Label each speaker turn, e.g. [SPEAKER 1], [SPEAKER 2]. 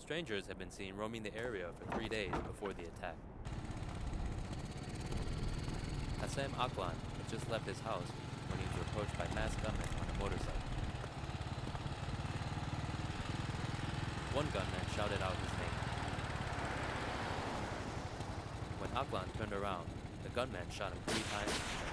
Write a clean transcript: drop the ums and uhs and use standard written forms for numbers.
[SPEAKER 1] Strangers had been seen roaming the area for 3 days before the attack. Qassem Aqlan had just left his house when he was approached by masked gunmen on a motorcycle. One gunman shouted out his name. When Aqlan turned around, the gunman shot him 3 times